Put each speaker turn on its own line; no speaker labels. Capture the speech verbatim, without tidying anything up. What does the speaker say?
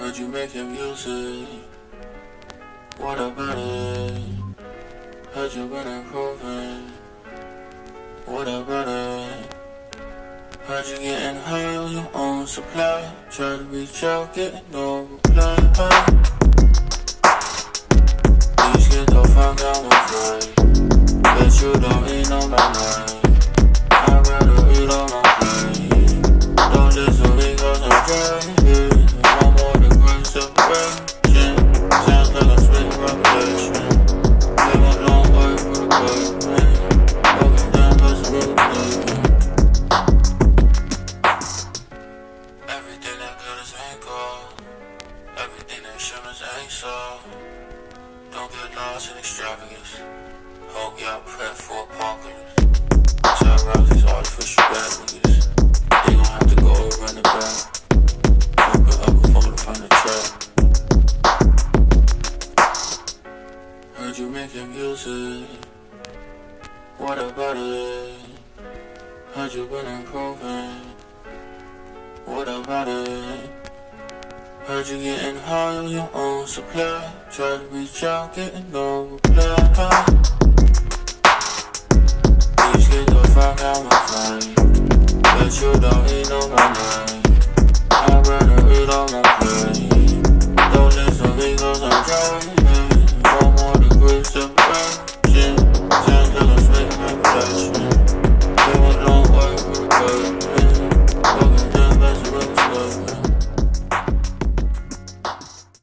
Heard you make him use it. What about it? Heard you been improving. What about it? Heard you getting high on your own supply. Try to reach out, getting no reply. Please get the fuck out my flight. Bet you don't eat on my night. I'd rather eat on my plate. Don't listen me cause I'm driving. One more degree separation. Sounds like a sweet revelation. Came a long way for the good, man. Walking down this road, man. Everything that glitters ain't gold. Everything that shimmers ain't sold. Don't get lost in extravagance. Hope y'all prep for apocalypse. Terrorize these artificial bad niggas. They gon' have to go run it back. Open up a phone to find a trap. Heard you make him use it. What about it? Heard you been improving. What about it? Heard you getting high on your own supply. Try to reach out, getting no reply. Please get the fuck out my flight. Bet you don't eat on my night. I'd rather eat on my plate. Don't listen to me cause I'm driving.